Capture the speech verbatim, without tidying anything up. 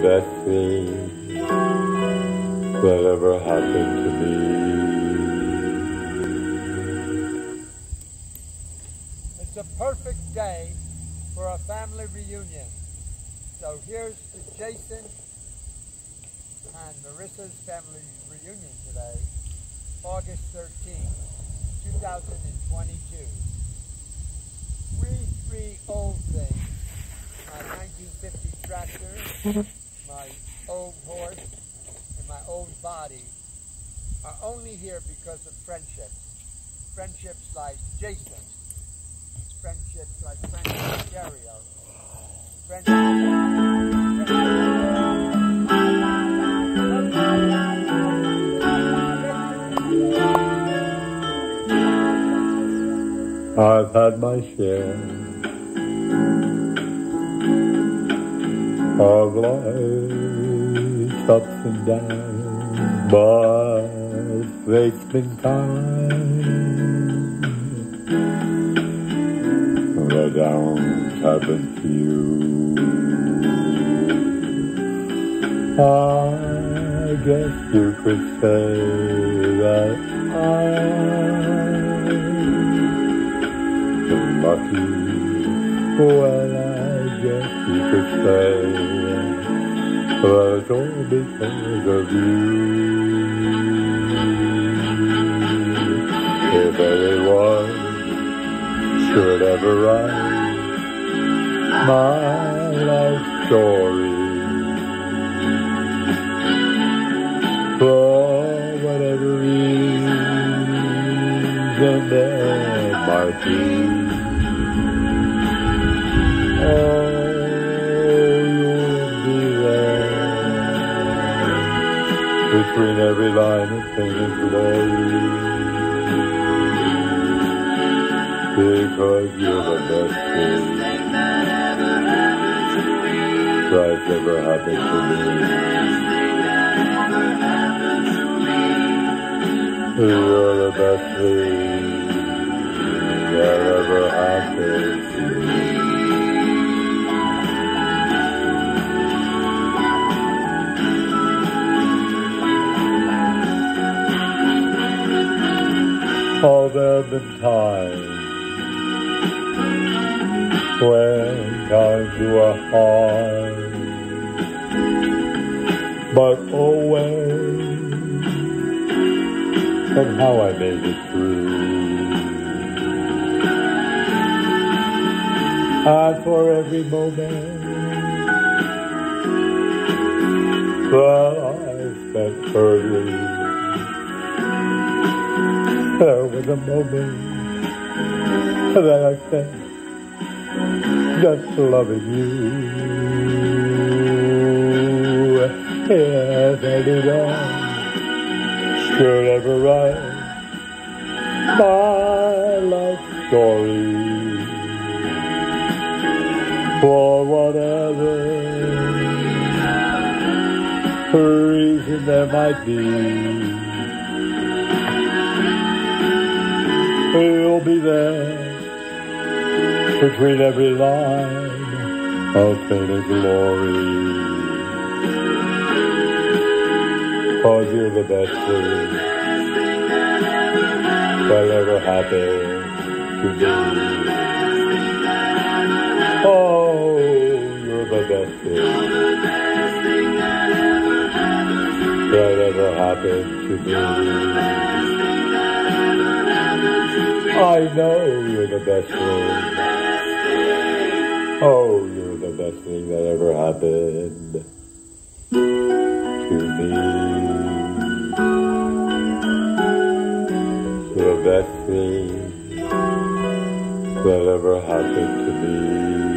best thing that ever happened to me. It's a perfect day for a family reunion. So here's to Jason and Marissa's family reunion today, August thirteenth, two thousand twenty-two. We three old things, my nineteen fifty tractor, my old horse, and my old body, are only here because of friendships. Friendships like Jason, friendships like Frank Ontario, friendships I've had my share of life's ups and downs, but fate's been kind. The downs have been few. I guess you could say that I'm lucky. Well, I guess you could say that it's all because of you. If anyone should ever write my life story, for whatever reason there might be, oh, you'll be there between every line of pain and glory, because you're the best thing that's ever happened to me. You're the best thing that ever happened to me. Oh, there have been times when times were hard, but always somehow I made it through. And for every moment that I spent hurting, there was a moment that I spent just loving you. If anyone should ever write my life story, for whatever reason there might be, you'll be there between every line of pain and glory. Cause you're the best thing that ever happened to me. Oh, you're the best thing that ever happened to me. I know you're the best thing. Oh, you're the best thing that ever happened to me. The best thing that ever happened to me.